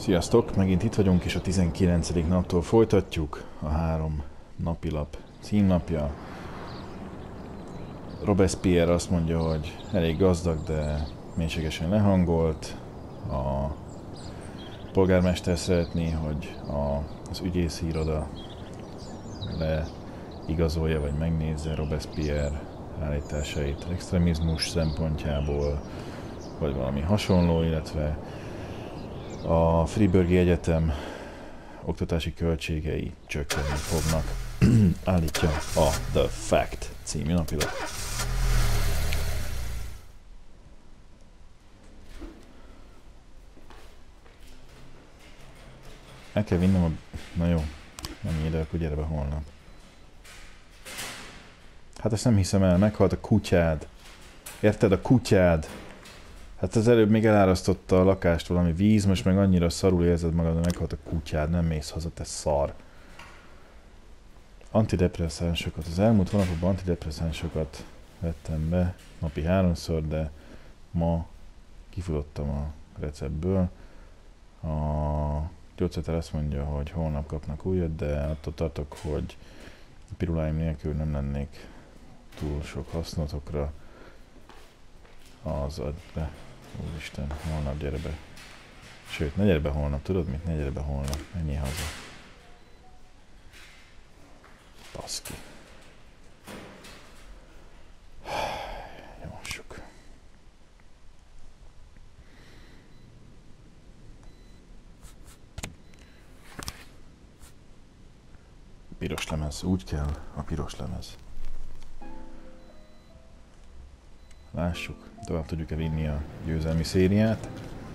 Sziasztok! Megint itt vagyunk, és a 19. naptól folytatjuk. A 3 napilap címnapja. Robespierre azt mondja, hogy elég gazdag, de mélységesen lehangolt. A polgármester szeretné, hogy az ügyészi iroda leigazolja, vagy megnézze Robespierre állításait extrémizmus szempontjából, vagy valami hasonló, illetve a Freiburgi Egyetem oktatási költségei csökkenni fognak, állítja a The Fact című napilap. El kell vinnem a... Na jó, nem ide, akkor gyere be holnap. Hát ezt nem hiszem el, meghalt a kutyád. Érted, a kutyád? Hát az előbb még elárasztotta a lakást valami víz, most meg annyira szarul érzed magad, hogy meghalt a kutyád, nem mész haza, te szar. Antidepresszánsokat. Az elmúlt hónapokban antidepresszánsokat vettem be, napi 3-szor, de ma kifutottam a receptből. A gyógyszertár azt mondja, hogy holnap kapnak újat, de attól tartok, hogy a piruláim nélkül nem lennék túl sok hasznotokra. Az agy be. Úristen, holnap gyere be. Sőt, ne gyere be holnap, tudod mit? Ne gyere be holnap, menjél haza. Baszki. Nyomassuk. Piros lemez, úgy kell a piros lemez. Lássuk, tovább tudjuk-e vinni a győzelmi szériát.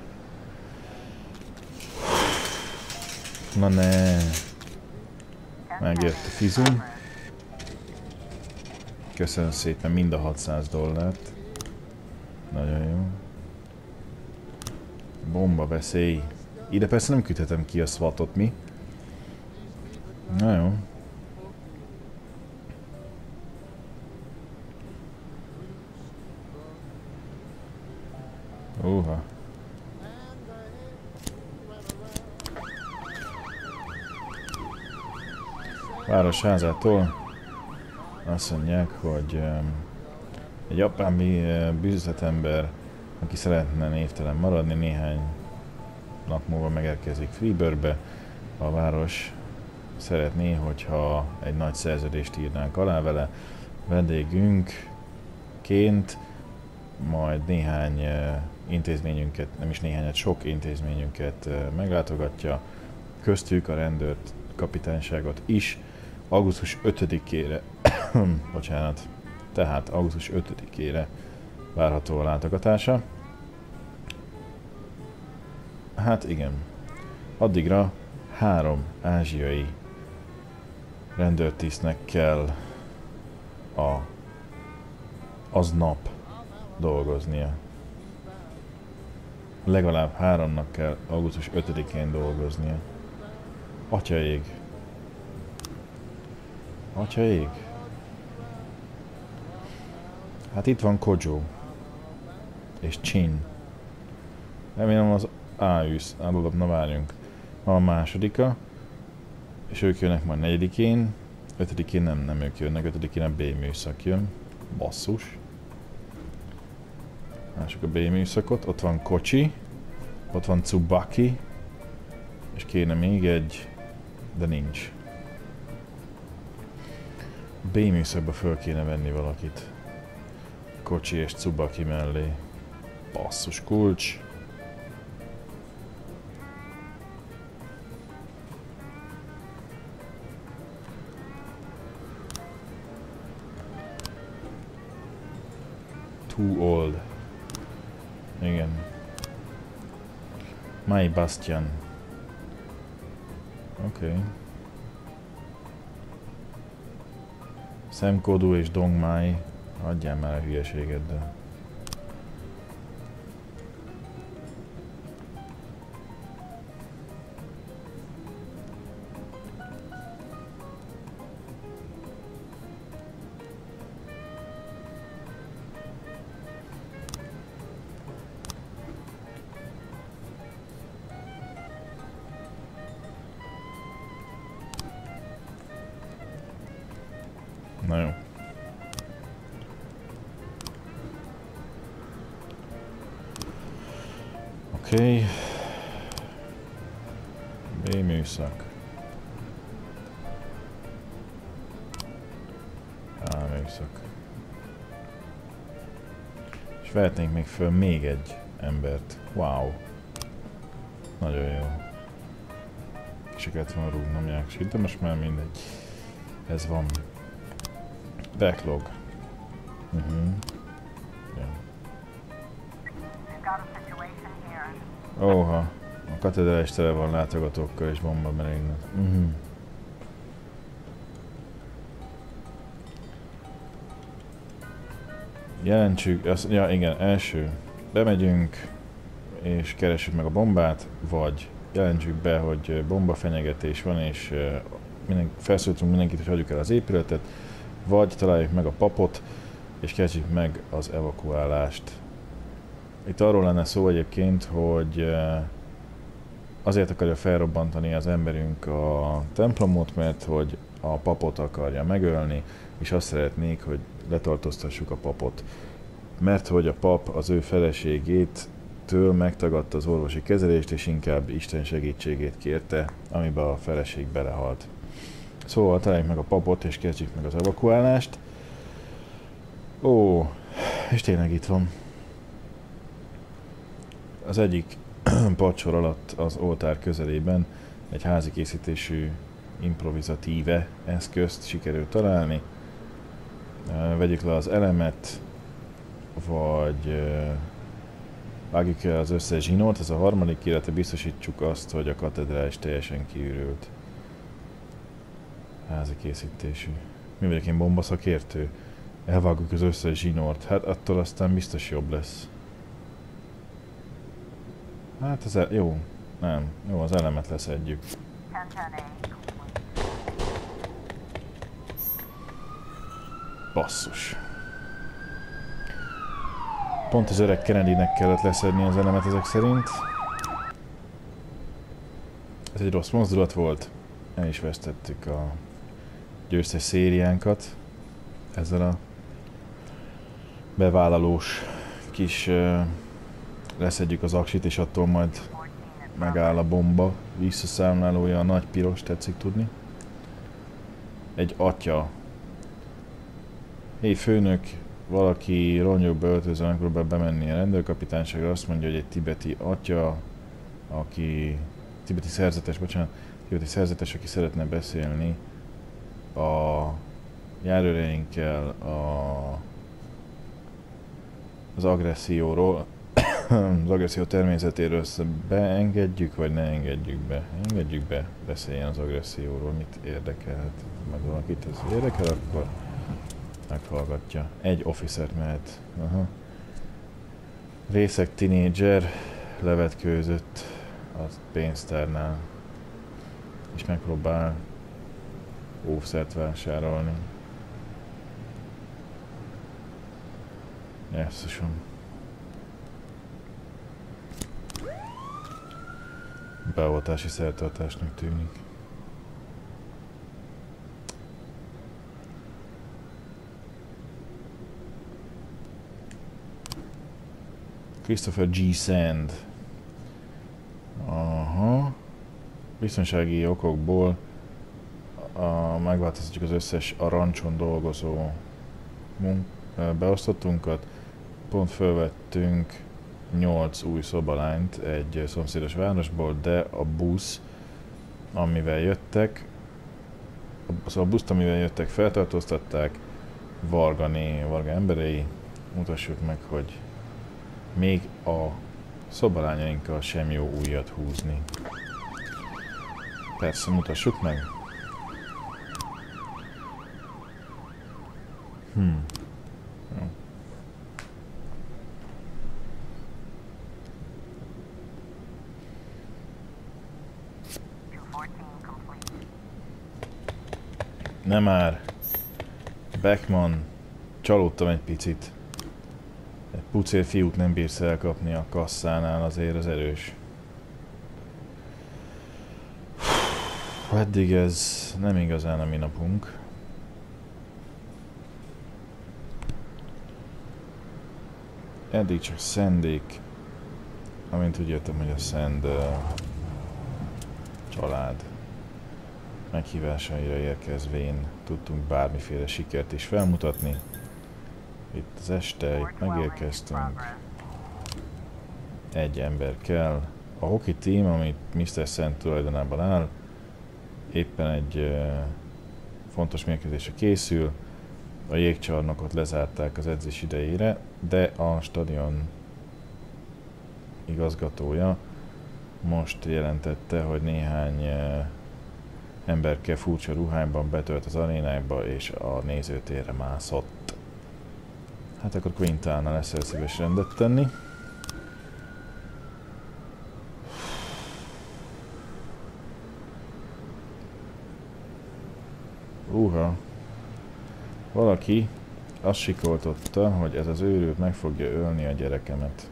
Na ne! Megjött a fizum. Köszönöm szépen mind a $600. Nagyon jó. Bomba veszély. Ide persze nem küldhetem ki a SWAT-ot, mi? Na jó. Uha. Városházától azt mondják, hogy egy japán bűzletember, aki szeretne névtelen maradni, néhány nap múlva megérkezik Freiburgbe. A város szeretné, hogyha egy nagy szerződést írnánk alá vele, vendégünkként, majd néhány intézményünket, nem is néhányat, sok intézményünket meglátogatja, köztük a rendőrt kapitányságot is, augusztus 5-ére, bocsánat, tehát augusztus 5-ére várható a látogatása. Hát igen, addigra 3 ázsiai rendőrtisztnek kell aznap dolgoznia. Legalább 3-nak kell augusztus 5-én dolgoznia. Atyaég. Atyaég. Hát itt van Kojo. És Chin. Remélem az Áűsz. Na várjunk. A másodika. És ők jönnek majd 4-én. 5-én nem ők jönnek. 5-én a B műszak jön. Basszus. Mások a B műszakot. Ott van Kocsi. Ott van Tsubaki. És kéne még egy, de nincs. B műszakba föl kéne venni valakit. Kocsi és Tsubaki mellé. Basszus kulcs. Too old. Igen. My Bastian. Oké. Okay. Szemkodú és Dongmai. Adjál már a hülyeséget, de... Na jó. Oké. B műszak. A műszak. És vehetnénk még föl még egy embert. Wow. Nagyon jó. Kicsiket van rúgnom jáksít, de most már mindegy. Ez van. Backlog. Ja. Óha. A katedrális tele van látogatókkal és bomba merénylet. Jelentsük, ja igen, első. Bemegyünk és keressük meg a bombát, vagy jelentsük be, hogy bombafenyegetés van, és felszólítunk mindenkit, hogy hagyjuk el az épületet, vagy találjuk meg a papot, és kezdjük meg az evakuálást. Itt arról lenne szó egyébként, hogy azért akarja felrobbantani az emberünk a templomot, mert hogy a papot akarja megölni, és azt szeretnék, hogy letartóztassuk a papot. Mert hogy a pap az ő feleségétől megtagadta az orvosi kezelést, és inkább Isten segítségét kérte, amiben a feleség belehalt. Szóval találjuk meg a papot, és kezdjük meg az evakuálást. Ó, és tényleg itt van. Az egyik padsor alatt az oltár közelében egy házi készítésű improvizatíve eszközt sikerült találni. Vegyük le az elemet, vagy vágjuk el az összes zsinórt, ez a harmadik, illetve biztosítsuk azt, hogy a katedrális teljesen kiürült. Házi készítésű. Mi vagyok én bombaszakértő? Elvágjuk az összes zsinórt, hát attól aztán biztos jobb lesz. Hát ez jó, nem, jó, az elemet leszedjük. Basszus. Pont az öreg Kennedynek kellett leszedni az elemet ezek szerint. Ez egy rossz mozdulat volt. El is vesztettük a győztes szériánkat. Ezzel a bevállalós kis leszedjük az aksit, és attól majd megáll a bomba. Visszaszámlálója a nagy piros, tetszik tudni. Egy atya. Hé főnök, valaki rongyokba öltözve megpróbál bemenni a rendőrkapitányságra, azt mondja, hogy egy tibeti atya, tibeti szerzetes, aki szeretne beszélni a járőreinkkel az agresszióról, az agresszió természetéről. Beengedjük, vagy ne engedjük be? Engedjük be, beszéljen az agresszióról, mit érdekelhet. Meg valakit ez érdekel, akkor meghallgatja. Egy officert mehet. Aha. Részeg tinédzser levetkőzött a pénztárnál, és megpróbál óvszert vásárolni. Jesszusom. Beoltási szertartásnak tűnik. Christopher G. Sand. Aha. Biztonsági okokból megváltoztatjuk az összes a rancson dolgozó beosztottunkat. Pont fölvettünk 8 új szobalányt egy szomszédos városból, de a busz, amivel jöttek, a buszt, amivel jöttek, feltartóztatták. Varga emberei. Mutassuk meg, hogy még a szobalányainkkal sem jó újat húzni. Persze, mutassuk meg. Jó. Nem már. Beckman. Csalódtam egy picit. Egy pucér fiút nem bírsz elkapni a kasszánál, azért az erős. Eddig ez nem igazán a mi napunk. eddig csak Szendék, amint úgy jöttem, hogy a Szend család meghívásaira érkezvén tudtunk bármiféle sikert is felmutatni. Itt az este, itt megérkeztünk. Egy ember kell. A hockey team, amit Mr. Szent tulajdonában áll, éppen egy fontos mérkőzésre készül. A jégcsarnokot lezárták az edzés idejére, de a stadion igazgatója most jelentette, hogy néhány emberke furcsa ruhányban betölt az arénába és a nézőtérre mászott. Hát akkor Quintana lesz el szíves rendet tenni. Valaki azt sikoltotta, hogy ez az őrült meg fogja ölni a gyerekemet.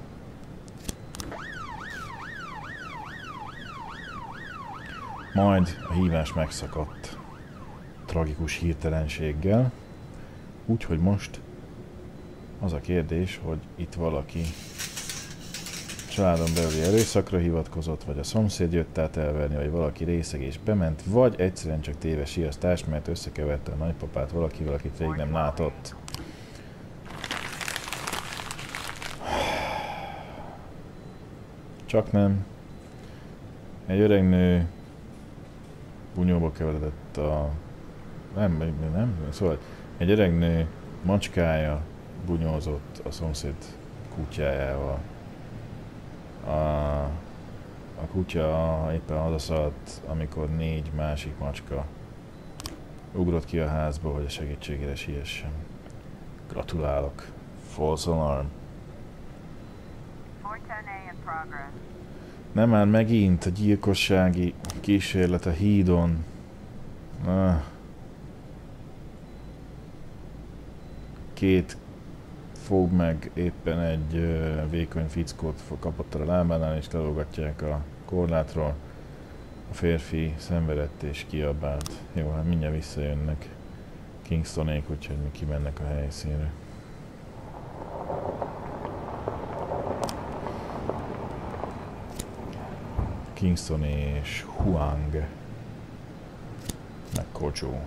Majd a hívás megszakadt tragikus hirtelenséggel, úgyhogy most az a kérdés, hogy itt valaki családon belüli erőszakra hivatkozott, vagy a szomszéd jött át elverni, vagy valaki részeg és bement, vagy egyszerűen csak téves riasztás, mert összekeverte a nagypapát valakivel, akit rég nem látott. Csak nem. Egy öreg nő bunyóba keveredett a... Nem. Szóval egy öreg nő macskája bunyózott a szomszéd kutyájával. A kutya éppen hazaszaladt, amikor 4 másik macska ugrott ki a házba, hogy a segítségére siessen. Gratulálok. False alarm. Nem már megint a gyilkossági kísérlet a hídon. Két fog meg éppen egy vékony fickót kapott a lábánál, és lelógatják a korlátról. A férfi szenvedett és kiabált. Jó, hát mindjárt visszajönnek Kingstonék, úgyhogy mi kimennek a helyszínre. Kingston és Huang meg Kojo.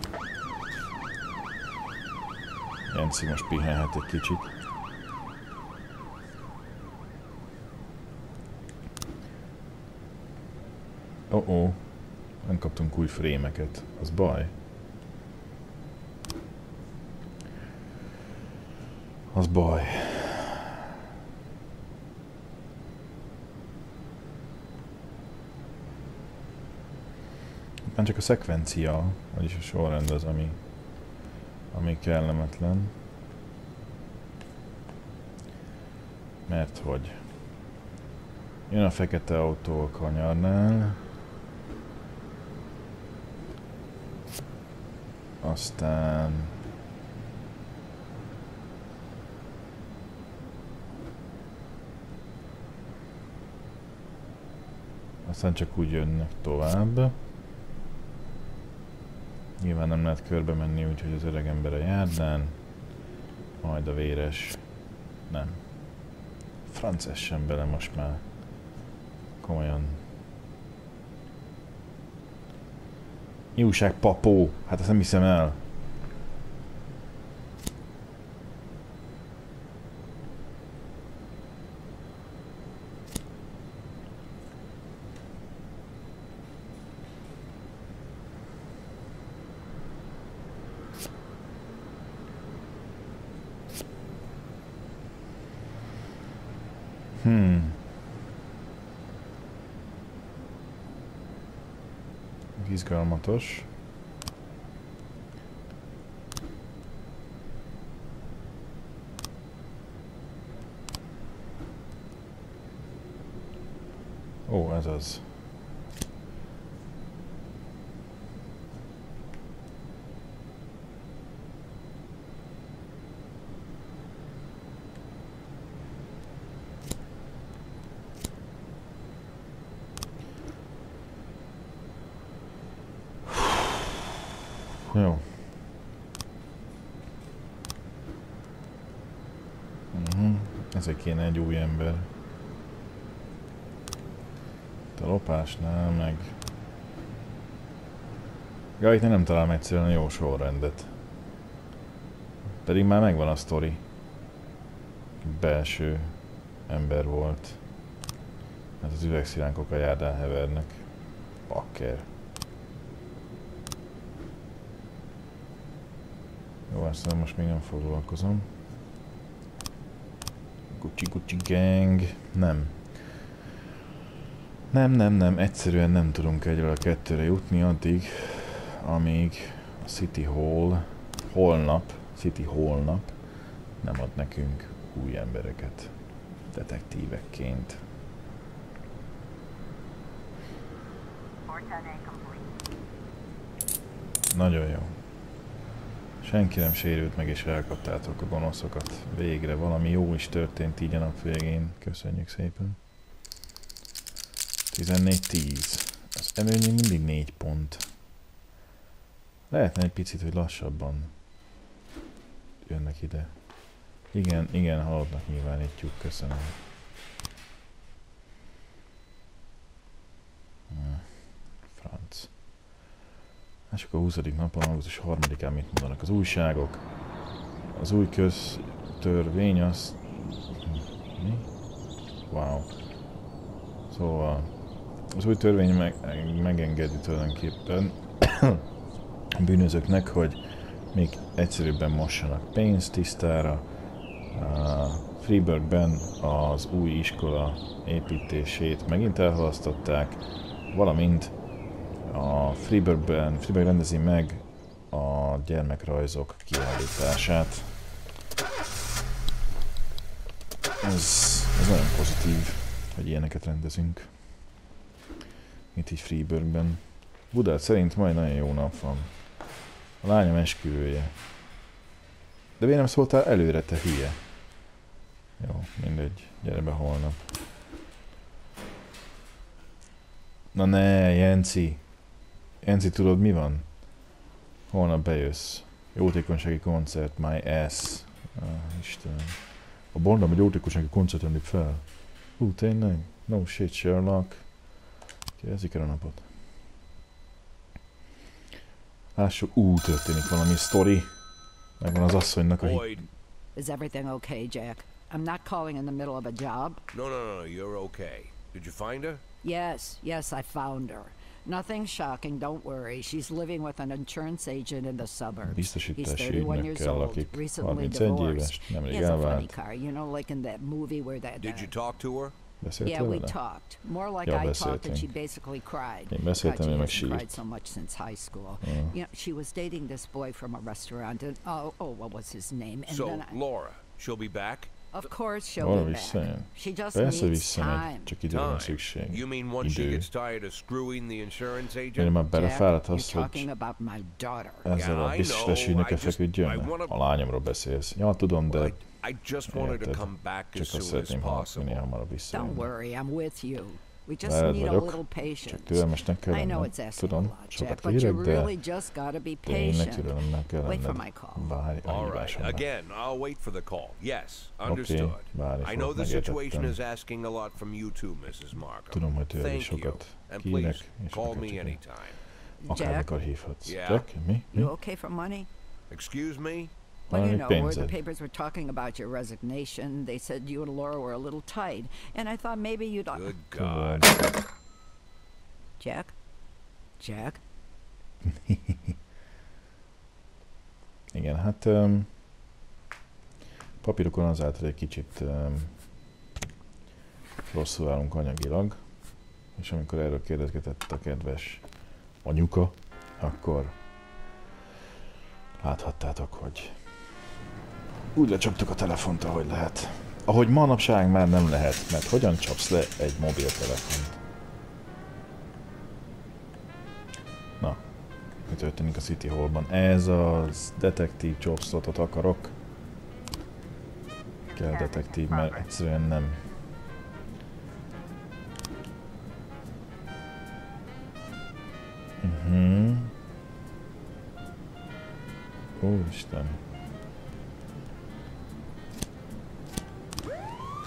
Jenci most pihenhet egy kicsit. Nem kaptunk új frémeket. Az baj. Az baj. Már csak a szekvencia, vagyis a sorrend az, ami kellemetlen. Mert hogy jön a fekete autó a kanyarnál, aztán csak úgy jönnek tovább. Nyilván nem lehet körbe menni, úgyhogy az öreg ember a járdán, majd a véres. Nem. Franc essen bele most már. Komolyan. Mi újság, papó? Hát ezt nem hiszem el. Izgalmatos. Ó, ez az. Jó. Ezek kéne egy új ember. A lopásnál meg... Ja, itt nem találom egyszerűen a jó sorrendet. Pedig már megvan a sztori. Belső ember volt. Hát az üvegszilánkok a járdán hevernek. Bakker. Jó, aztán most még nem foglalkozom. Gucci gang. Nem. Nem. Egyszerűen nem tudunk egyről a kettőre jutni addig, amíg a City Hall holnap nem ad nekünk új embereket detektívekként. Nagyon jó. Senki nem sérült meg, és elkaptátok a gonoszokat. Végre valami jó is történt így a nap végén. Köszönjük szépen. 14-10. Az előnye mindig 4 pont. Lehetne egy picit, hogy lassabban jönnek ide. Igen, halottnak nyilvánítjuk. Köszönöm. Franc. És akkor a 20. napon, augusztus 3-án mit mondanak az újságok? Az új köztörvény az... Mi? Wow. Szóval... Az új törvény megengedi tulajdonképpen a bűnözőknek, hogy még egyszerűbben mossanak pénzt tisztára. Freeburgben az új iskola építését megint elhalasztották, valamint a Freeburg rendezi meg a gyermekrajzok kiállítását. Ez nagyon pozitív, hogy ilyeneket rendezünk. Itt így Freeburgben. Budát szerint majd nagyon jó nap van. A lányom esküvője. De miért nem szóltál előre, te hülye? Jó, mindegy. Gyere be holnap. Na ne, Jenci. Jenci, tudod mi van? Holnap bejössz. Jótékonysági koncert, my ass. Istenem. A Bondom egy jótékonysági koncert jönnik fel. Tényleg? No shit, Sherlock. Kezdjük el a napot. Lássuk, történik valami sztori. Megvan az asszonynak a hit. Is everything okay, Jack? I'm not calling in the middle of a job. No, you're okay. Did you find her? Yes, I found her. Nothing shocking, don't worry. She's living with an insurance agent in the suburbs. He's 31 years old, recently divorced. He has a funny car, you know, like in that movie where that... Did you talk to her? Yeah, we talked. More like I talked and she basically cried. God, she hasn't cried so much since high school. You know, she was dating this boy from a restaurant and what was his name? And so, then Laura, she'll be back? Of course she'll be back. She just needs time. Time? You mean once she gets tired of screwing the insurance agent? Jack, you're talking about my daughter. Ezzel a biztosítőnek feküdjön? A lányomról beszélsz. Ja, tudom, de... I just wanted to come back as soon as possible. Don't worry, I'm with you. We just need a little patience. I know it's asking a lot, Jack, but you really just gotta be patient. Wait for my call. All right, again, I'll wait for the call. Yes, understood. I know the situation is asking a lot from you too, Mrs. Markham. Thank you, and please call me anytime. Jack, Jack, you okay for money? Excuse me? Well, you know, where the papers were talking about your resignation, they said you and Laura were a little tight, and I thought maybe you'd... Good God. Jack? Jack? Igen, hát... papírokon azáltal egy kicsit rosszul állunk anyagilag, és amikor erről kérdezgetett a kedves anyuka, akkor láthattátok, hogy úgy lecsaptuk a telefont, ahogy lehet. Ahogy manapság már nem lehet, mert hogyan csapsz le egy mobiltelefont? Na, mi történik a City Hallban? Ez az detektív jobslotot akarok. Kell detektív, mert egyszerűen nem. Úristen.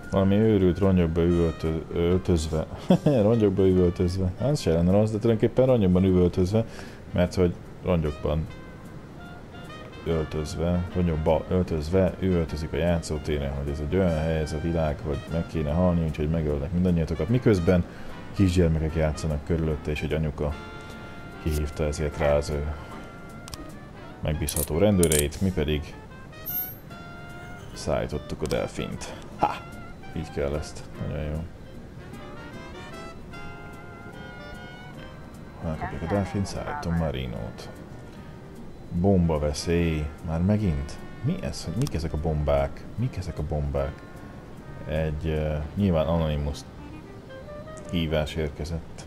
Valami őrült rongyokba üvöltözve. Rongyokba üvöltözve. Az se lenne rossz, de tulajdonképpen rongyokban üvöltözve, mert hogy rongyokban rongyokba öltözve üvöltözik a játszótéren, hogy ez egy olyan hely, ez a világ, hogy meg kéne halni, úgyhogy megölnek mindannyiatokat. Miközben kisgyermekek játszanak körülötte, és egy anyuka kihívta ezért rá az ő megbízható rendőreit, mi pedig szállítottuk a delfint. Ha! Így kell ezt. Nagyon jó. Elkapjuk a delfint, szállítom Marinót. Bomba veszély. Már megint? Mi ez? Mik ezek a bombák? Mik ezek a bombák? Egy nyilván Anonymous hívás érkezett.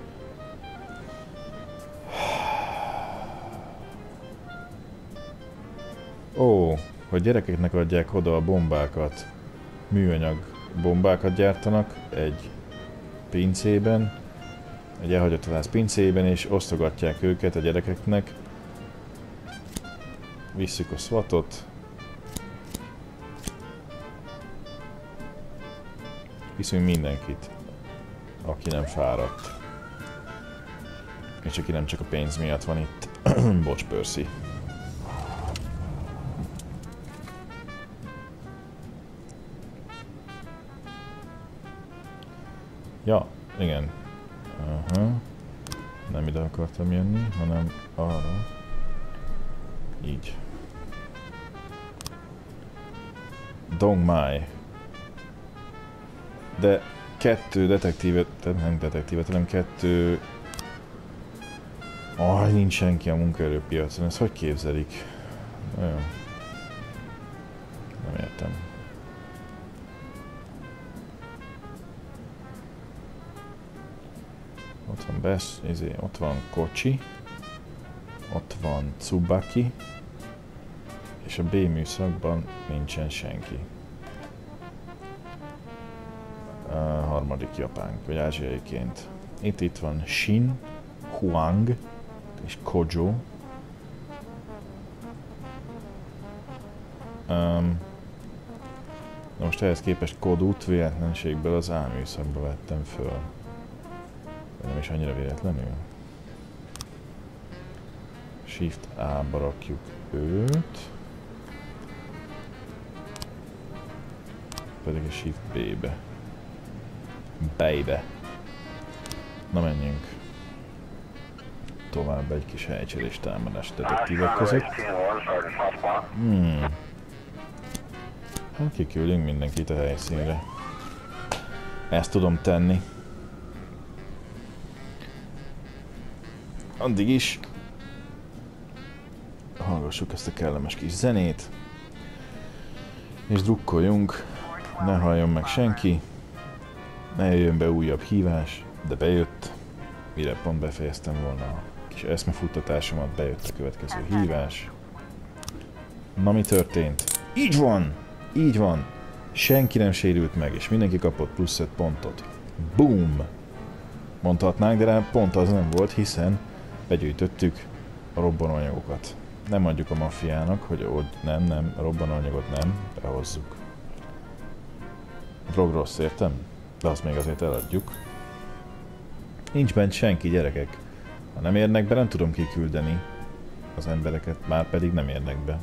Ó, hogy gyerekeknek adják oda a bombákat. Műanyag bombákat gyártanak egy pincében, egy elhagyott vadász pincében, és osztogatják őket a gyerekeknek. Visszük a SWAT-ot. Viszünk mindenkit, aki nem fáradt. És aki nem csak a pénz miatt van itt. Bocs, Percy. Ja, igen. Nem ide akartam jönni, hanem arra. Így. Dong Mai. De kettő detektívet, nem detektívet, hanem kettő... nincs senki a munkaerőpiacon, ezt hogy képzelik? Nagyon. Nem értem. Ott van ott van Kocsi, ott van Tsubaki, és a B műszakban nincsen senki. Harmadik japánk, vagy ázsiaiként. Itt van Shin, Huang és Kojo. Na most ehhez képest Kodut véletlenségből az A műszakba vettem föl. Nem is annyira véletlenül. Shift A-ba rakjuk őt. Pedig a Shift B-be. Baby. Na menjünk. Tovább egy kis helycserés támadás detektívek között. Hát kiküldünk mindenkit a helyszínre. Ezt tudom tenni. Addig is hallgassuk ezt a kellemes kis zenét, és drukkoljunk, ne halljon meg senki, ne jöjjön be újabb hívás, de bejött, mire pont befejeztem volna a kis eszmefuttatásomat, bejött a következő hívás. Na, mi történt? Így van! Így van! Senki nem sérült meg, és mindenki kapott plusz 5 pontot. Boom! Mondhatnánk, de rá pont az nem volt, hiszen begyűjtöttük a robbanóanyagokat. Nem adjuk a maffiának, hogy nem, a robbanóanyagot nem, behozzuk. Drog rossz, értem? De azt még azért eladjuk. Nincs bent senki, gyerekek. Ha nem érnek be, nem tudom kiküldeni az embereket, már pedig nem érnek be.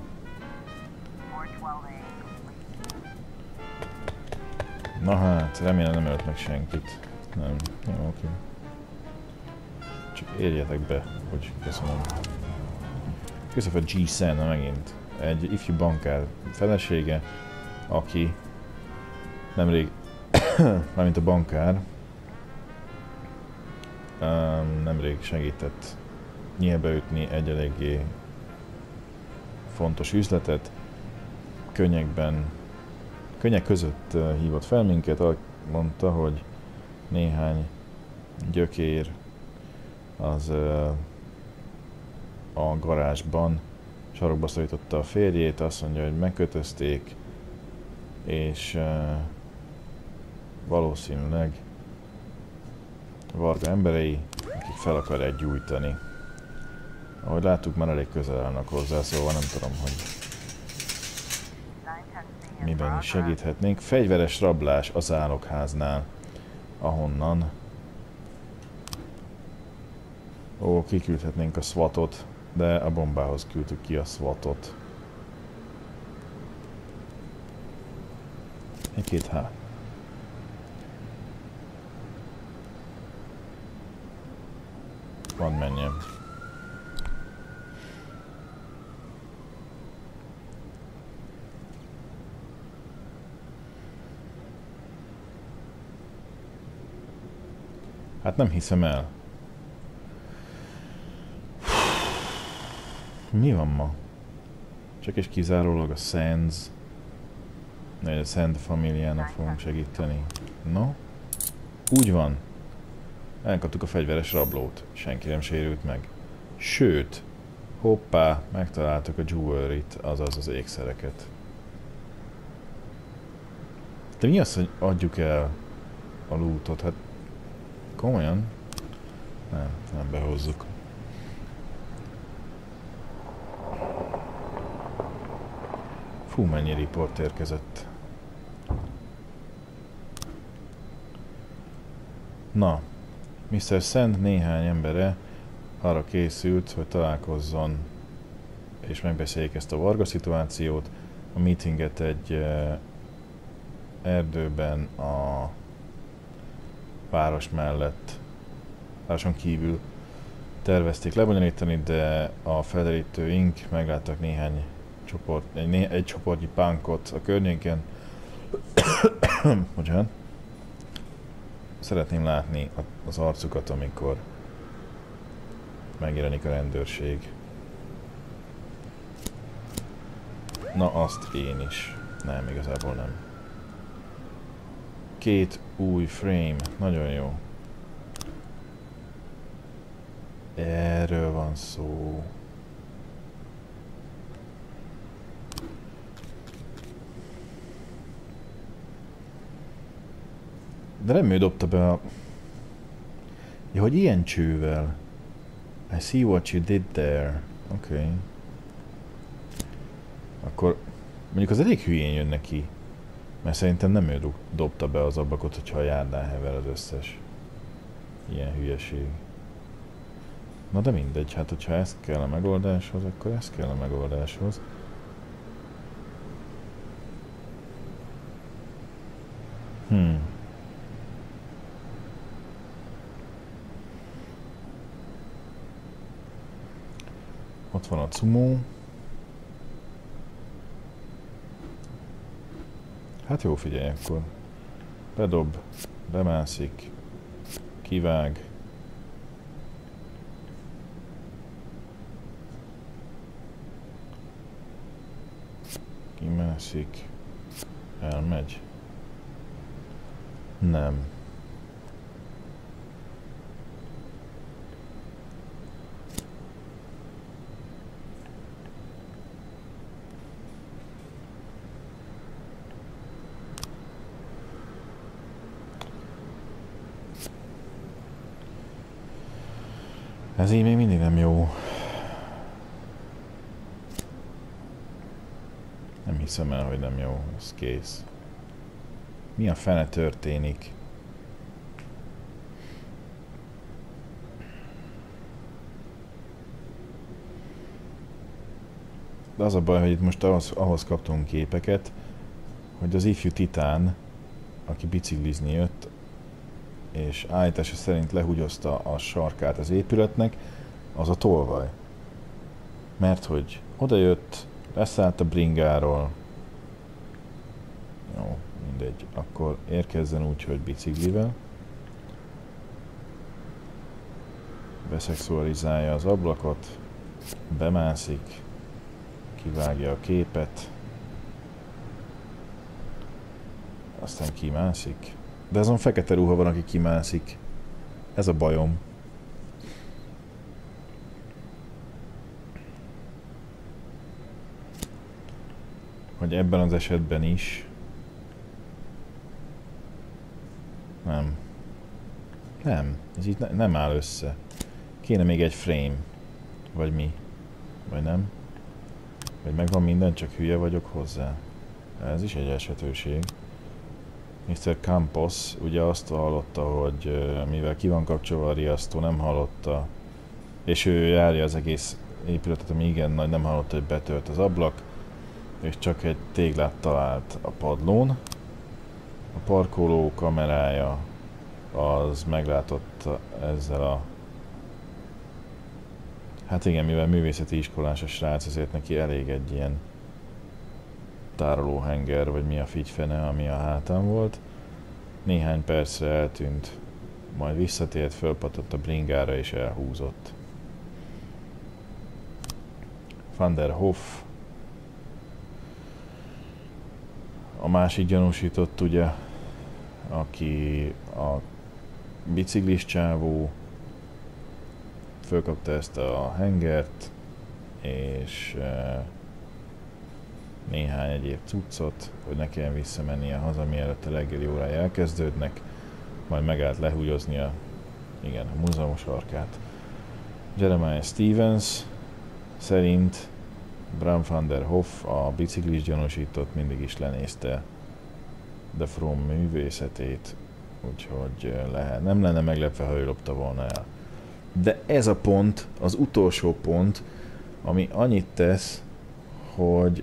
Na hát, remélem nem ölt meg senkit. Nem, jó, oké. Csak érjetek be, hogy köszönöm. Christopher G. Senna megint. Egy ifjú bankár felesége, aki nemrég, mármint a bankár, nemrég segített nyílbeütni egy eléggé fontos üzletet. Könnyek között hívott fel minket, mondta, hogy néhány gyökér az a garázsban sarokba szorította a férjét, azt mondja, hogy megkötözték, és valószínűleg Varga emberei, akik fel akarják gyújtani. Ahogy láttuk, már elég közel állnak hozzá, szóval nem tudom, hogy miben is segíthetnénk. Fegyveres rablás az állokháznál, ahonnan kiküldhetnénk a SWAT-ot, de a bombához küldtük ki a SWAT-ot. Egy-két H. Van menjem. Hát nem hiszem el. Mi van ma? Csak és kizárólag a Sands. A Sand famíliának fogunk segíteni. No? Úgy van. Elkaptuk a fegyveres rablót. Senki nem sérült meg. Sőt, hoppá, megtaláltuk a jewelry-t, azaz az ékszereket. De mi az, hogy adjuk el a lootot? Hát komolyan? Nem behozzuk. Fú, mennyi riport érkezett. Na, Mr. Sand néhány embere arra készült, hogy találkozzon és megbeszéljék ezt a varga szituációt. A meetinget egy erdőben a város mellett, városon kívül tervezték lebonyolítani, de a felderítőink megláttak néhány csoport, egy csoportnyi punkot a környéken. Bocsánat. Szeretném látni az arcukat, amikor megjelenik a rendőrség. Na, azt én is. Nem, igazából nem. 2 új frame. Nagyon jó. Erről van szó. De nem ő dobta be a... Ja, hogy ilyen csővel. I see what you did there. Oké. Okay. Akkor mondjuk az elég hülyén jön neki. Mert szerintem nem ő dobta be az ablakot, hogyha a járdán hever az összes. Ilyen hülyeség. Na de mindegy, hát hogyha ez kell a megoldáshoz, akkor ez kell a megoldáshoz. Ott van a cumó. Hát jó, figyelj akkor. Bedob, bemászik, kivág. Kimászik. Elmegy. Nem. Ez így még mindig nem jó. Nem hiszem el, hogy nem jó. Ez kész. Mi a fene történik? De az a baj, hogy itt most ahhoz kaptunk képeket, hogy az ifjú titán, aki biciklizni jött, és állítása szerint lehúgyozta a sarkát az épületnek, az a tolvaj. Mert hogy odajött, leszállt a bringáról. Jó, mindegy. Akkor érkezzen úgy, hogy biciklivel. Beszexualizálja az ablakot, bemászik, kivágja a képet, aztán kimászik. De azon fekete ruha van, aki kimászik. Ez a bajom. Hogy ebben az esetben is. Nem. Nem. Ez így nem áll össze. Kéne még egy frame. Vagy mi? Vagy nem? Vagy megvan minden, csak hülye vagyok hozzá. Ez is egy esetőség. Mr. Campos ugye azt hallotta, hogy mivel ki van kapcsolva a riasztó, nem hallotta, és ő járja az egész épületet, ami igen nagy, nem hallotta, hogy betört az ablak, és csak egy téglát talált a padlón. A parkoló kamerája az meglátotta ezzel a... Hát igen, mivel művészeti iskolás a srác, ezért neki elég egy ilyen tárolóhenger, vagy mi a figyfene, ami a hátán volt. Néhány percre eltűnt, majd visszatért, fölpatott a bringára és elhúzott. Van der Hoff, a másik gyanúsított ugye, aki a biciklis csávó, fölkapta ezt a hengert, és néhány egyéb cuccot, hogy ne kelljen visszamennie haza, mielőtt a reggeli órái elkezdődnek, majd megállt lehúgyozni a múzeum sarkát. Jeremiah Stevens szerint Bram van der Hoff, a biciklis gyanúsított, mindig is lenézte de From művészetét, úgyhogy nem lenne meglepve, ha ő lopta volna el. De ez a pont, az utolsó pont, ami annyit tesz, hogy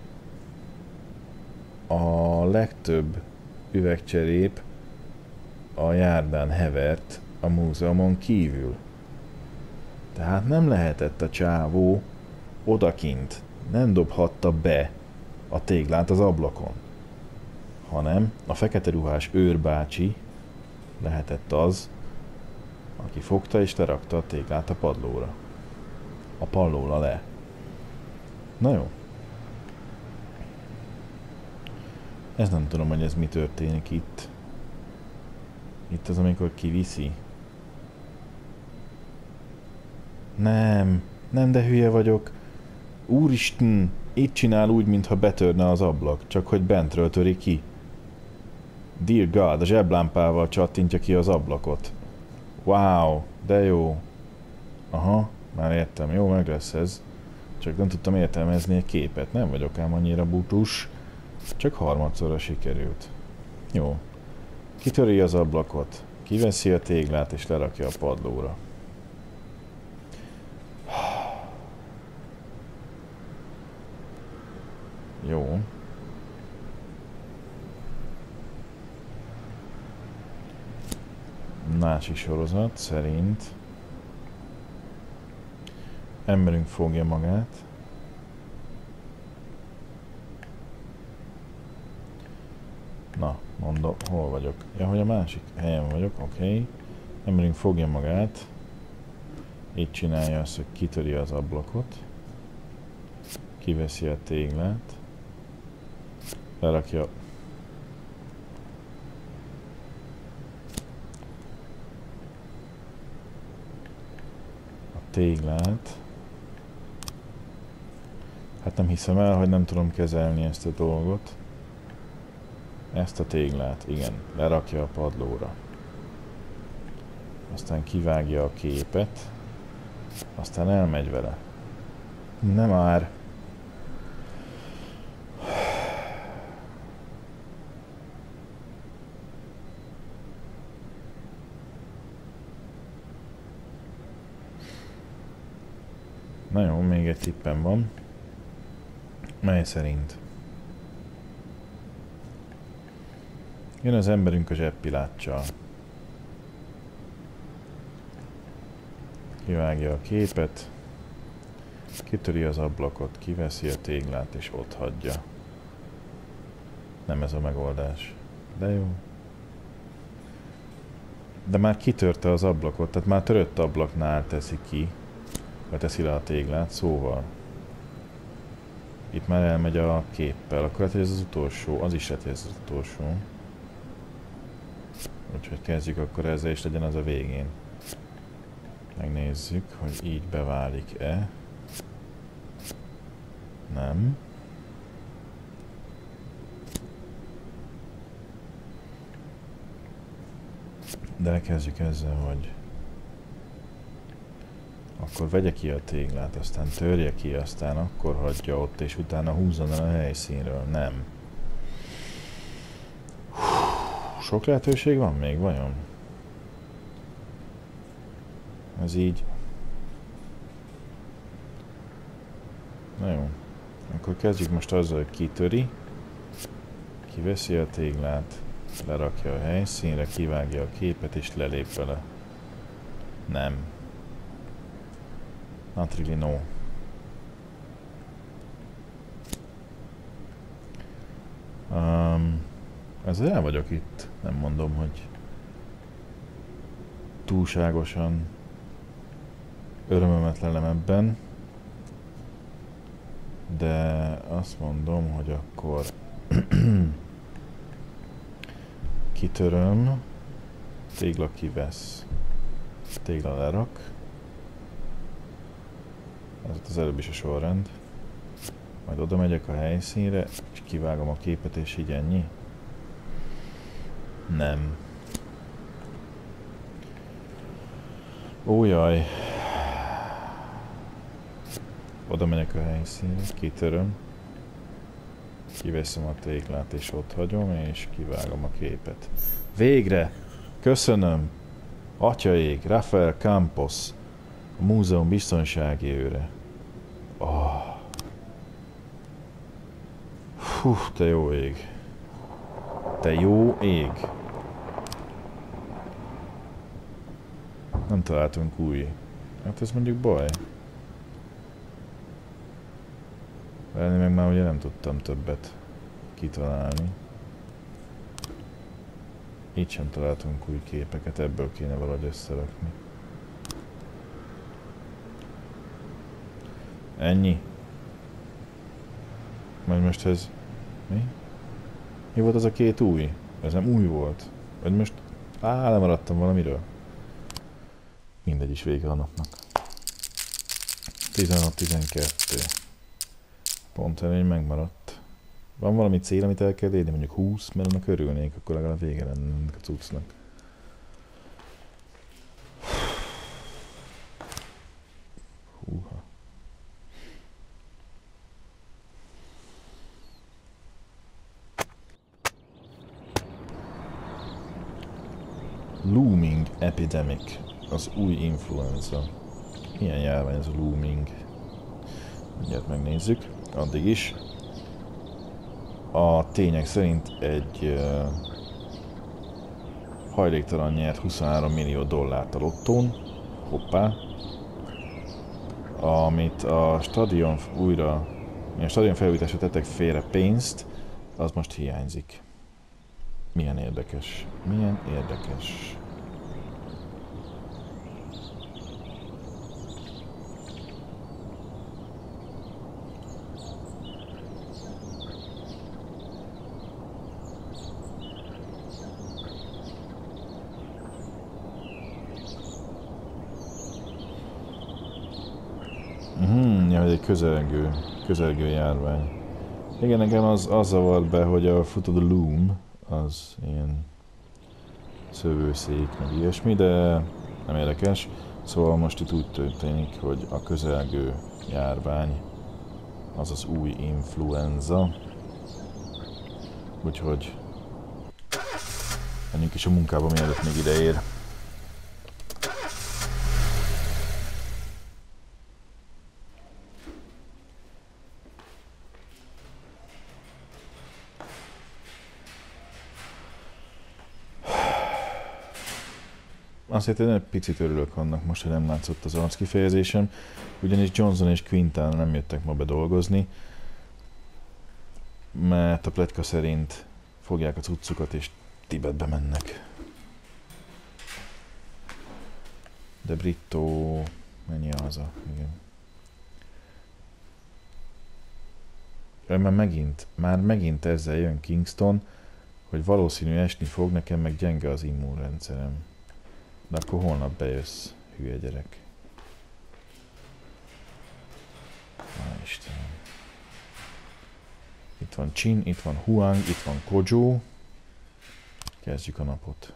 a legtöbb üvegcserép a járdán hevert a múzeumon kívül. Tehát nem lehetett a csávó odakint, nem dobhatta be a téglát az ablakon, hanem a fekete ruhás őrbácsi lehetett az, aki fogta és lerakta a téglát a padlóra. A pallóra le. Na jó. Ez nem tudom, hogy ez mi történik itt. Itt az, amikor kiviszi. Nem, de hülye vagyok. Úristen, itt csinál úgy, mintha betörne az ablak, csak hogy bentről töri ki. Dear God, a zseblámpával csattintja ki az ablakot. Wow, de jó. Aha, már értem, jó, meg lesz ez. Csak nem tudtam értelmezni egy képet, nem vagyok ám annyira butus. Csak harmadszorra sikerült. Jó. Kitöri az ablakot, kiveszi a téglát és lerakja a padlóra. Jó. Másik sorozat szerint emberünk fogja magát. Na, mondom, hol vagyok? Ja, hogy a másik helyen vagyok, oké. Emberünk fogja magát. Így csinálja azt, hogy kitöri az ablakot. Kiveszi a téglát. Lerakja a téglát. Hát nem hiszem el, hogy nem tudom kezelni ezt a dolgot. Ezt a téglát, igen, lerakja a padlóra. Aztán kivágja a képet. Aztán elmegy vele. Nem már. Na jó, még egy tippem van. Mely szerint jön az emberünk a zsebpiláccsal. Kivágja a képet, kitöri az ablakot, kiveszi a téglát és ott hagyja. Nem ez a megoldás. De jó. De már kitörte az ablakot, tehát már törött ablaknál teszi ki, vagy teszi le a téglát, szóval itt már elmegy a képpel, akkor lehet, hogy ez az utolsó, az is lehet, hogy ez az utolsó. Úgyhogy kezdjük akkor ezzel, és legyen az a végén. Megnézzük, hogy így beválik-e. Nem. De kezdjük ezzel, hogy akkor vegye ki a téglát, aztán törje ki, aztán akkor hagyja ott, és utána húzzon el a helyszínről. Nem. Sok lehetőség van még, vajon? Ez így... Na jó. Akkor kezdjük most azzal, hogy kitöri. Kiveszi a téglát, lerakja a helyszínre, kivágja a képet és lelép vele. Nem. Not really no. Ezzel el vagyok itt. Nem mondom, hogy túlságosan örömömet lelem ebben. De azt mondom, hogy akkor kitöröm, tégla kivesz, tégla lerak. Ez ott az előbb is a sorrend. Majd oda megyek a helyszínre, és kivágom a képet, és így ennyi. Nem. Ó jaj. Oda megyek a helyszínre, kitöröm. Kiveszem a téglát, és ott hagyom, és kivágom a képet. Végre! Köszönöm! Atyaég, Rafael Campos, a múzeum biztonsági őre. Oh. Hú, te jó ég. Te jó ég. Nem találtunk új. Hát ez mondjuk baj. Lenni meg már ugye nem tudtam többet kitalálni. Így sem találtunk új képeket, ebből kéne valahogy összerakni. Ennyi. Majd most ez... Mi? Mi volt az a két új? Ez nem új volt? Vagy most... lemaradtam valamiről. Mindegy is vége a napnak. 16-12. Pont előny megmaradt. Van valami cél, amit el kell érni, mondjuk 20, mert annak örülnék, akkor legalább vége lenne ennek a cuccnak. Húha. Looming epidemic, az új influenza. Milyen járvány ez a looming? Mindjárt megnézzük. Addig is. A tények szerint egy hajléktalan nyert 23 millió dollárt a lottón. Hoppá. Amit a stadion felújításra tettek félre pénzt, az most hiányzik. Milyen érdekes. Milyen érdekes. Ez egy közelgő járvány. Igen, nekem az zavart be, hogy a Foot of the Loom az ilyen szövőszék, meg ilyesmi, de nem érdekes. Szóval most itt úgy történik, hogy a közelgő járvány az az új influenza. Úgyhogy menjünk is a munkába, mielőtt még ide ér. Azért én egy picit örülök annak most, hogy nem látszott az arckifejezésem, ugyanis Johnson és Quintana nem jöttek ma bedolgozni, mert a pletyka szerint fogják a cuccukat és Tibetbe mennek. De Britto... mennyi haza? Igen. Már megint ezzel jön Kingston, hogy valószínű esni fog, nekem meg gyenge az immunrendszerem. De akkor holnap bejössz, hülye gyerek. Istenem. Itt van Chin, itt van Huang, itt van Kojo. Kezdjük a napot.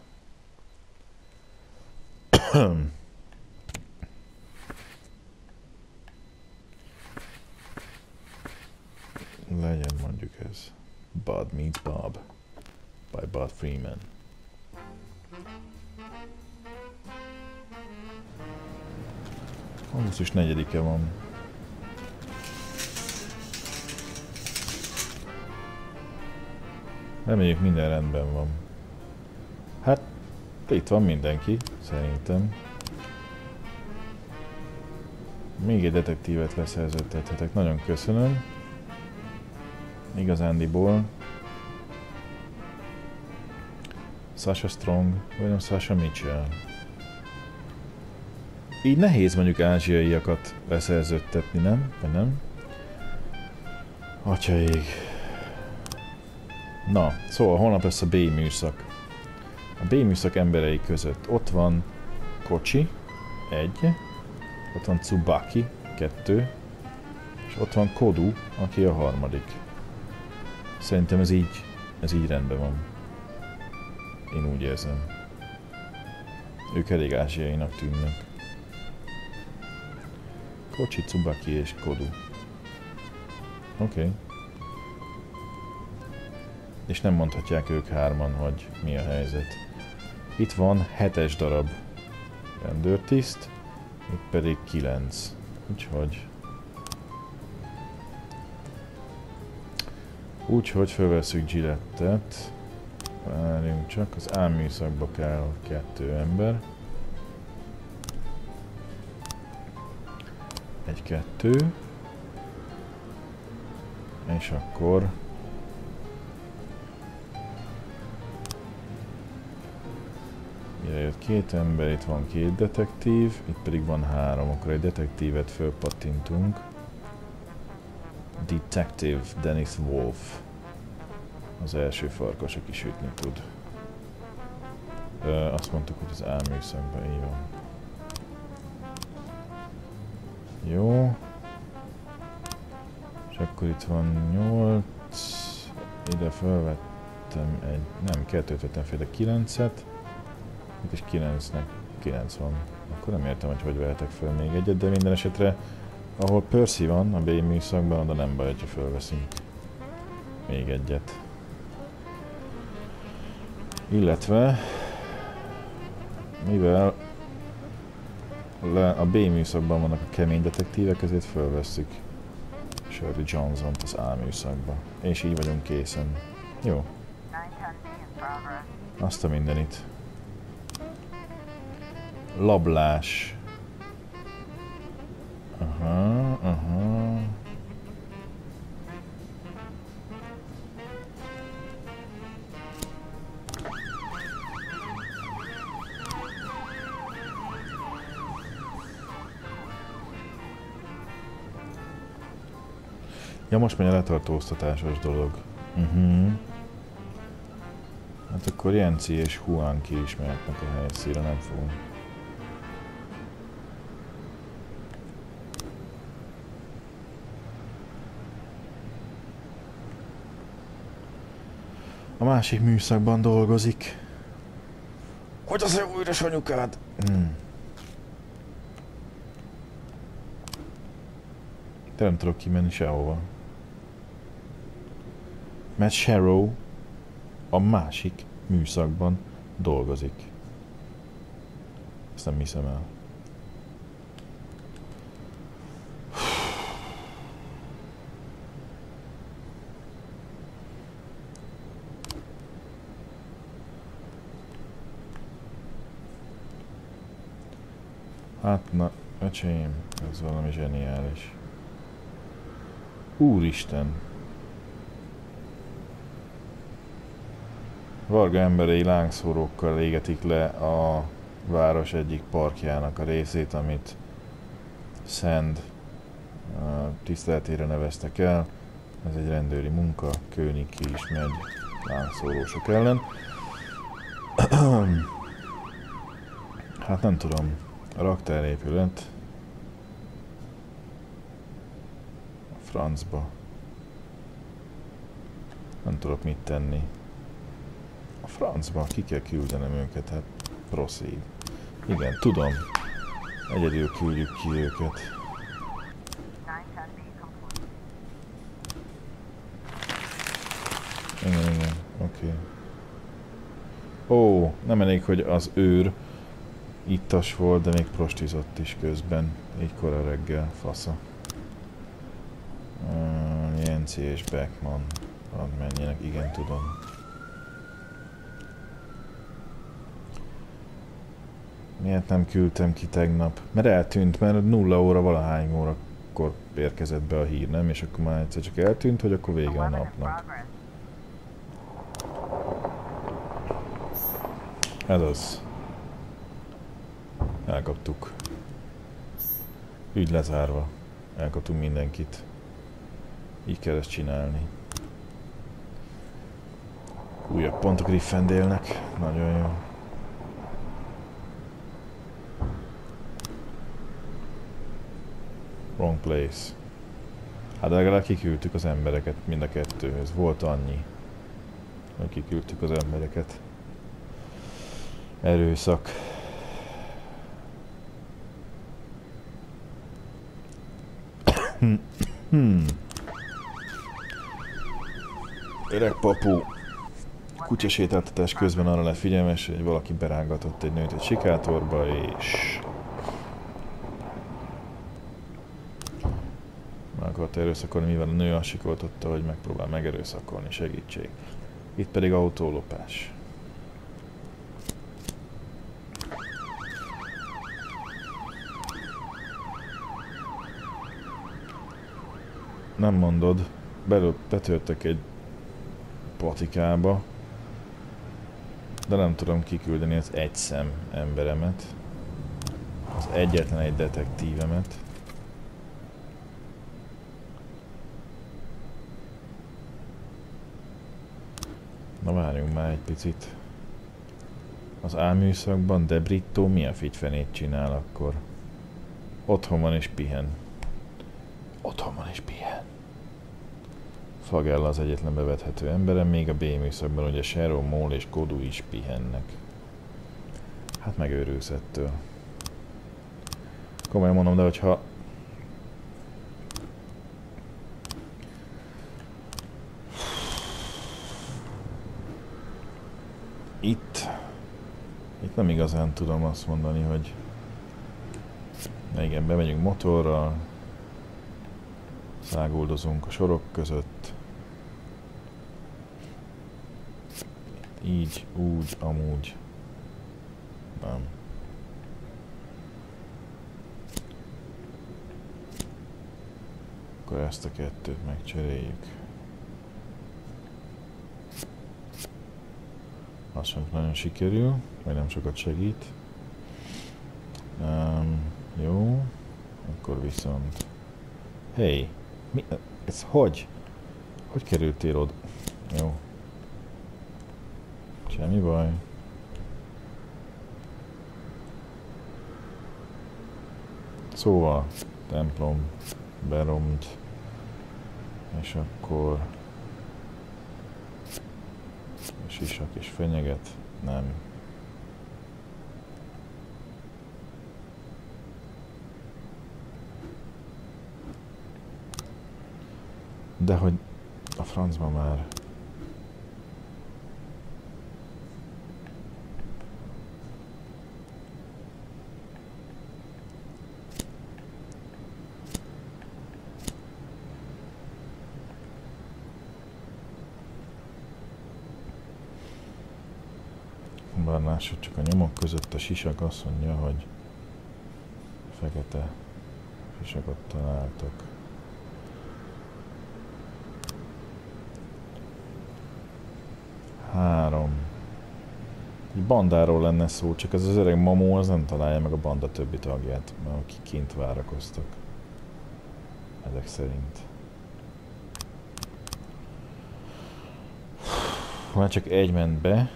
Legyen mondjuk ez Bud Meets Bob by Bud Freeman. Augusztus 4-e van. Reméljük minden rendben van. Hát, itt van mindenki, szerintem. Még egy detektívet leszerződtethetek, nagyon köszönöm. Igazándiból. Sasha Strong, vagy nem Sasha Mitchell. Így nehéz mondjuk ázsiaiakat leszerződtetni, nem? Vagy nem? Atyaig. Na, szóval holnap lesz a B műszak. A B műszak emberei között ott van Kocsi, 1, ott van Tsubaki, 2, és ott van Kodu, aki a 3. Szerintem ez így rendben van. Én úgy érzem. Ők elég ázsiainak tűnnek. Kocsi, Tsubaki és Kodu. Oké. És nem mondhatják ők 3-an, hogy mi a helyzet. Itt van 7 darab rendőrtiszt, itt pedig 9. Úgyhogy felveszünk Gillettet. Várjunk csak, az A műszakba kell 2 ember. 1, 2. És akkor... Ide jött 2 ember, itt van 2 detektív, itt pedig van 3, akkor egy detektívet fölpattintunk. Detective Dennis Wolf. Az első farkas, aki sütni tud. Azt mondtuk, hogy az A műszakban, így van. Jó. És akkor itt van 8. Ide felvettem nem, 2-t vettem fel, de 9-et. Itt is 9-nek 9 van. Akkor nem értem, hogy vehetek fel még egyet, de minden esetre, ahol Percy van, a B műszakban, oda nem baj, hogyha felveszünk még egyet. Illetve, mivel a B műszakban vannak a kemény detektívek, ezért felvesszük Shirley Johnson-t az A műszakba. És így vagyunk készen. Jó. Azt a mindenit. Lablás. Aha. Ja, most megy a letartóztatásos dolog. Hát akkor Jenci és Juan ki is mehetnek a helyszínre, nem fogunk. A másik műszakban dolgozik. Hogy az a újras anyukád? De nem tudok kimenni sehova. Mert Sharrow a másik műszakban dolgozik. Ezt nem hiszem el. Hát na, öcsém, ez valami zseniális. Úristen! Varga emberei lángszórókkal égetik le a város egyik parkjának a részét, amit Sand tiszteletére neveztek el. Ez egy rendőri munka, König ki is megy lángszórósok ellen. Hát nem tudom, a raktárépület a francba. Nem tudok mit tenni. A francba ki kell küldenem őket, hát proceed. Igen, tudom. Egyedül küldjük ki őket. Igen, oké. Ó, nem elég, hogy az őr ittas volt, de még prostizott is közben. Így kora reggel, fasza. Jenci és Beckman. Hadd menjenek, igen tudom. Miért nem küldtem ki tegnap? Mert eltűnt, mert 0 óra valahány órakor érkezett be a hír, nem? És akkor már egyszer csak eltűnt, hogy akkor vége a napnak. Ez az. Elkaptuk. Ügy lezárva. Elkaptunk mindenkit. Így kell ezt csinálni. Újabb pont a Gryffindornek. Nagyon jó. Wrong place. Hát legalább kiküldtük az embereket mind a kettőhöz. Volt annyi, hogy kiküldtük az embereket. Erőszak. Öreg papu. Kutyasétáltatás közben arra lett figyelmes, hogy valaki berángatott egy nőt egy sikátorba, és meg akart erőszakolni, mivel a nő azt sikoltotta, hogy megpróbál megerőszakolni, segítség. Itt pedig autólopás. Nem mondod, betörtek egy patikába, de nem tudom kiküldeni az egy szem emberemet, az egyetlen egy detektívemet. Na várjunk már egy picit. Az A-műszakban De Brito milyen figyfenét csinál akkor? Otthon van és pihen. Otthon van és pihen. Flagella az egyetlen bevethető emberem, még a B-műszakban ugye Sharon, Maul és Kodu is pihennek. Hát megőrülsz ettől. Komolyan mondom, de hogyha Itt nem igazán tudom azt mondani, hogy igen, bemegyünk motorral, száguldozunk a sorok között. Így, úgy, amúgy. Nem. Akkor ezt a kettőt megcseréljük. Az sem nagyon sikerül, vagy nem sokat segít. Jó, akkor viszont... Hey, mi? Ez hogy? Hogy kerültél oda? Jó. Semmi baj. Szóval, templom beromlt, és akkor... Sisak és fenyeget? Nem. De hogy a francba már... Bár lássuk, csak a nyomok között a sisak azt mondja, hogy fekete sisakot találtak. Három. Egy bandáról lenne szó, csak ez az öreg mamó az nem találja meg a banda többi tagját, mert akik kint várakoztak. Ezek szerint. Már csak egy ment be.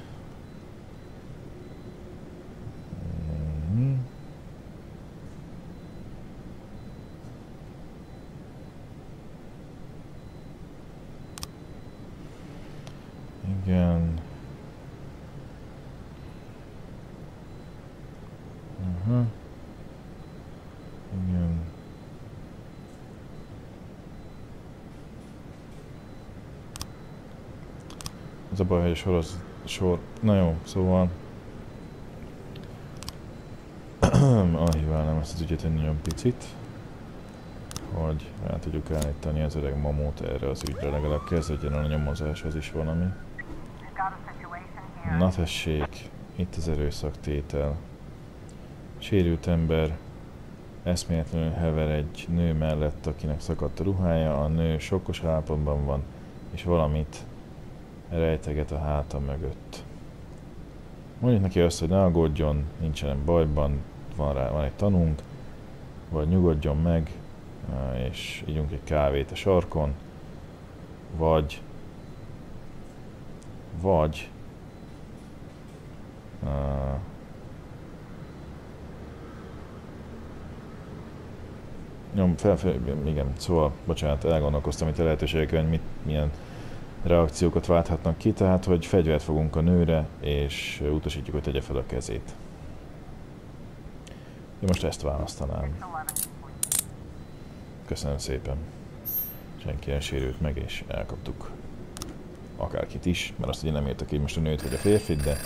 Igen. Igen. Ez a baj, hogy a sor... Na jó, szóval... archiválnám ezt az ügyet egy nagyon picit, hogy el tudjuk állítani az öreg mamót erre az ügyre, legalább kezdődjön a nyomozáshoz is valami. Na tessék, itt az erőszaktétel. Sérült ember eszméletlenül hever egy nő mellett, akinek szakadt a ruhája, a nő sokkos állapotban van, és valamit rejteget a háta mögött. Mondjuk neki azt, hogy ne aggódjon, nincsen bajban, van egy tanunk, vagy nyugodjon meg, és ígyunk egy kávét a sarkon, vagy igen, szóval, bocsánat, elgondolkoztam itt a lehetőségekön, hogy milyen reakciókat válthatnak ki, tehát, hogy fegyvert fogunk a nőre, és utasítjuk, hogy tegye fel a kezét. Én most ezt választanám. Köszönöm szépen. Senki nem sérült meg, és elkaptuk akárkit is, mert azt ugye nem értek így most a nőt vagy a férfit, de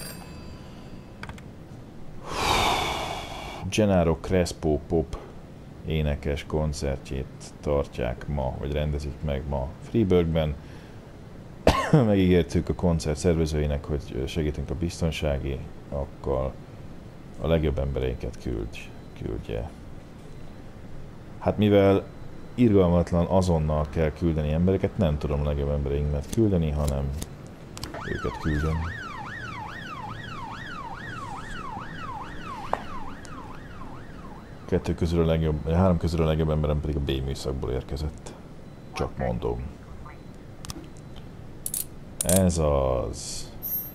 Gennaro Crespo Pop énekes koncertjét tartják ma, vagy rendezik meg ma Freiburgben. Megígértük a koncert szervezőinek, hogy segítünk a biztonsági, akkor a legjobb embereinket küldje. Hát mivel irgalmatlan azonnal kell küldeni embereket, nem tudom a legjobb embereinket küldeni, hanem őket küldeni. Három közül a legjobb emberem pedig a B műszakból érkezett. Csak mondom. Ez az.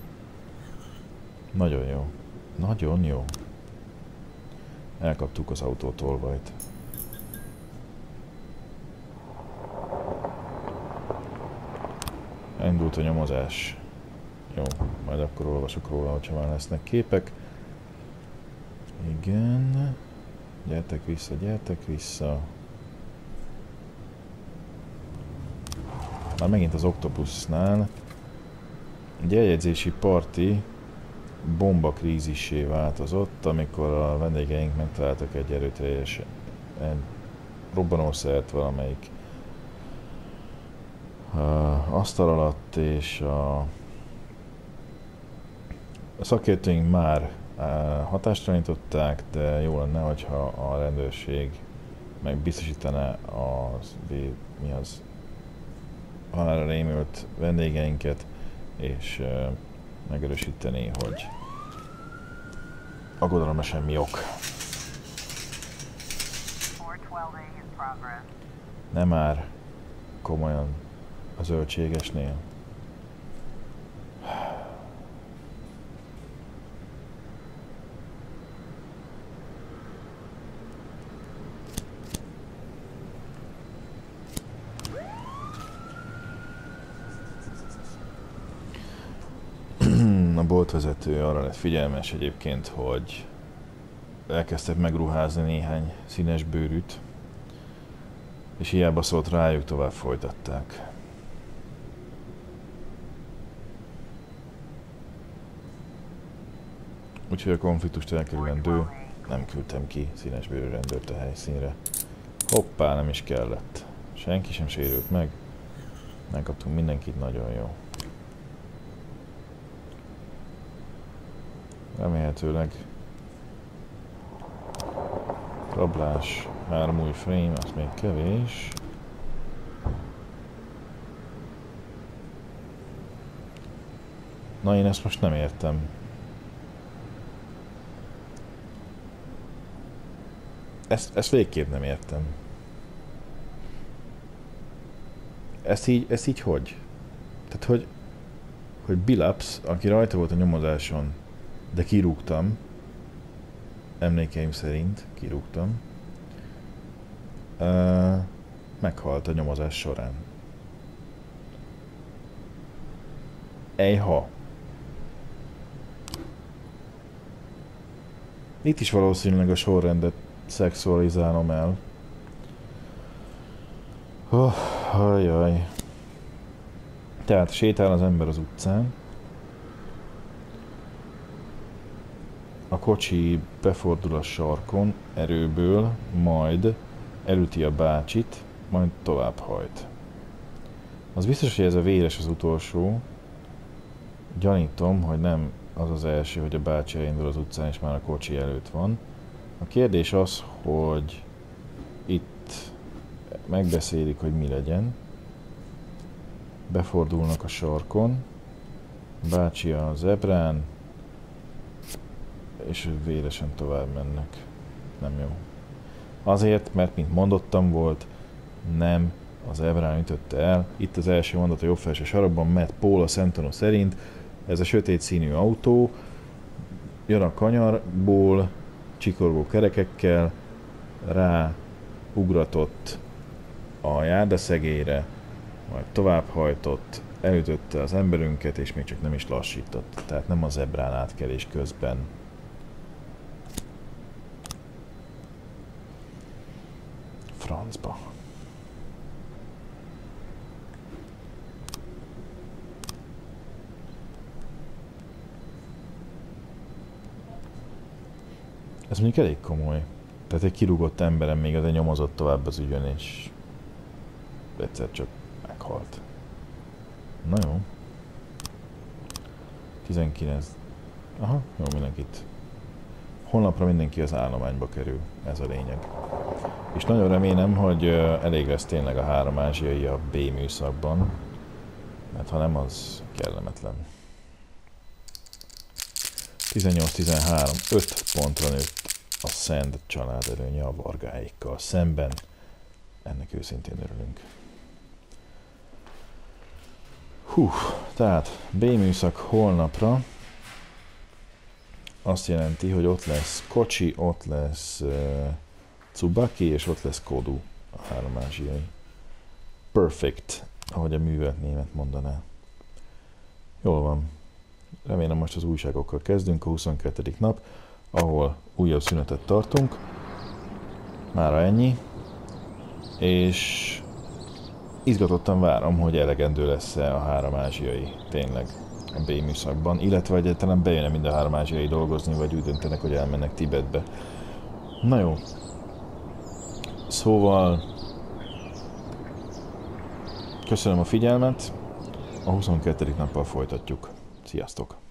Nagyon jó. Nagyon jó. Elkaptuk az autótolvajt. Elindult a nyomozás. Jó, majd akkor olvasok róla, hogyha már lesznek képek. Igen. Gyertek vissza. Már megint az Octopusnál. Egy eljegyzési parti bombakrízissé változott, amikor a vendégeink megtaláltak egy erőteljes robbanószert valamelyik asztal alatt, és a szakértőink már hatástalanították, de jó lenne, hogyha a rendőrség megbiztosítaná az halálra rémült vendégeinket, és megerősíteni, hogy aggodalomra semmi ok. Nem már komolyan a zöldségesnél. A boltvezető arra lett figyelmes egyébként, hogy elkezdtek megruházni néhány színes bőrűt, és hiába szólt rájuk, tovább folytatták. Úgyhogy a konfliktust elkerülendő, nem küldtem ki színes bőrű rendőrt a helyszínre. Hoppá, nem is kellett. Senki sem sérült meg. Megkaptunk mindenkit, nagyon jó. Remélhetőleg rablás, 3 új frame, az még kevés. Na, én ezt most nem értem. Ezt végképp nem értem. Ezt így hogy? Tehát, hogy Billups, aki rajta volt a nyomozáson, de kirúgtam, emlékeim szerint kirúgtam, meghalt a nyomozás során. Ejha! Itt is valószínűleg a sorrendet szexualizálom el. Ajaj. Tehát sétál az ember az utcán. a kocsi befordul a sarkon erőből, majd elüti a bácsit, majd tovább hajt. Az biztos, hogy ez a véres az utolsó. Gyanítom, hogy nem az az első, hogy a bácsi elindul az utcán, és már a kocsi előtt van. A kérdés az, hogy itt megbeszélik, hogy mi legyen. Befordulnak a sarkon, bácsi a zebrán, és véresen tovább mennek. Nem jó. Azért, mert mint mondottam volt, nem az zebrán ütötte el. Itt az első mondat a jobb felső sarokban, Matt Paul a szemtanú szerint. Ez a sötét színű autó, jön a kanyarból, csikorgó kerekekkel, rá ugratott a járdaszegélyre, majd továbbhajtott, elütötte az emberünket, és még csak nem is lassított. Tehát nem a zebrán átkelés közben. Francba. Ez mondjuk elég komoly. Tehát egy kirúgott emberem még az nyomozott tovább az ügyön, és egyszer csak meghalt. Na jó. 19. Aha, jó, mindenkit. Holnapra mindenki az állományba kerül. Ez a lényeg. És nagyon remélem, hogy elég lesz tényleg a 3 ázsiai a B műszakban. Mert ha nem, az kellemetlen. 18-13. 5 pontra nőtt a Szend család előnye a Vargáékkal szemben. Ennek őszintén örülünk. Tehát B műszak holnapra azt jelenti, hogy ott lesz Kocsi, ott lesz Tsubaki, és ott lesz Kodu, a 3 ázsiai. Perfect, ahogy a művelt német mondaná. Jól van. Remélem most az újságokkal kezdünk, a 22. nap, ahol újabb szünetet tartunk. Mára ennyi. És izgatottan várom, hogy elegendő lesz-e a 3 ázsiai tényleg a B műszakban, illetve egyáltalán bejön-e mind a 3 ázsiai dolgozni, vagy úgy döntenek, hogy elmennek Tibetbe. Na jó. Szóval köszönöm a figyelmet, a 22. nappal folytatjuk. Sziasztok!